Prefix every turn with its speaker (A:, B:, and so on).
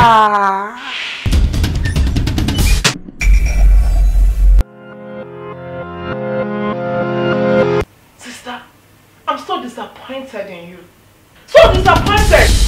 A: Sister, I'm so disappointed in you. So disappointed!